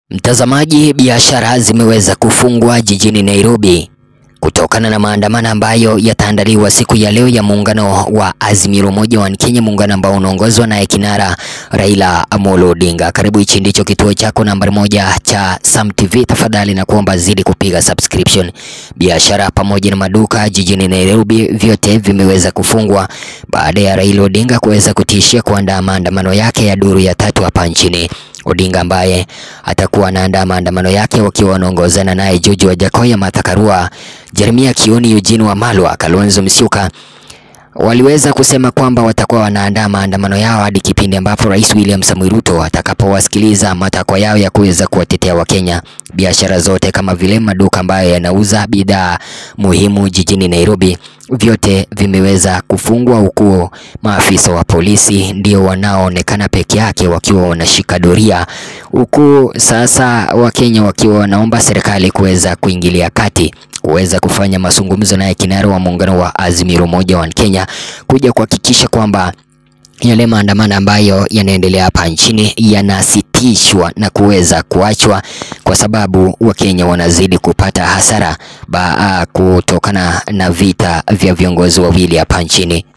Mtazamaji, biashara zimeweza kufungwa jijini Nairobi kutokana na maandamano ambayo yataandaliwa siku ya leo ya muungano wa Azimio la Umoja wa Kenya, muungano ambao unaongozwa na kinara Raila Amolo Odinga. Karibu, hichi ndicho kituo chako nambari 1 cha Sam TV. Tafadhali na kuomba zidi kupiga subscription. Biashara pamoja na maduka jijini Nairobi vyote vimeweza kufungwa baada ya Raila Odinga kuweza kutishia kuandaa maandamano yake ya duru ya 3 hapa nchini. Odinga ambaye atakuwa anaandaa maandamano yake wakiwa wanaongozana naye George Wajackoya, Martha Karua, Jeremiah Kioni, Eugene Wamalwa, Kalonzo Musyoka waliweza kusema kwamba watakuwa wanaandaa maandamano yao hadi kipindi ambapo Rais William Samoei Ruto atakapowasikiliza matakwa yao ya kuweza kuwatetea Wakenya. Biashara zote kama vile maduka ambayo yanauza bidhaa muhimu jijini Nairobi vyote vimeweza kufungwa, huku maafisa wa polisi ndio wanaoonekana peke yake wakiwa wanashika doria, huku sasa Wakenya wakiwa wanaomba serikali kuweza kuingilia kati, kuweza kufanya mazungumzo naye kinara wa muungano wa Azimio la Umoja wa Kenya kuja kuhakikisha kwamba yale maandamano ambayo yanaendelea hapa nchini yanasitishwa na kuweza kuachwa, kwa sababu Wakenya wanazidi kupata hasara kutokana na vita vya viongozi wawili hapa nchini.